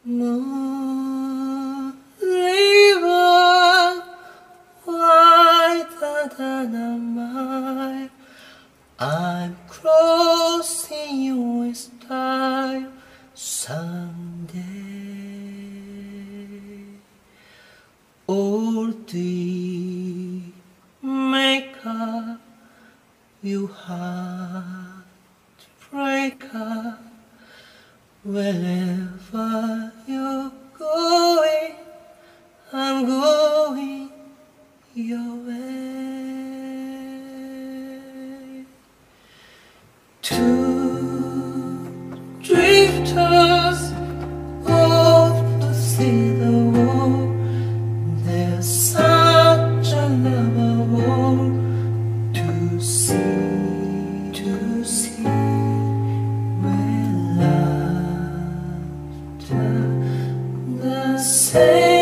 moon river wider than a mile. I'm crossing you with time someday. All the maker, you heartbreaker, wherever you're going, I'm going your way. Two drifters off to see the world. There's such a lover world to see where laughter the same.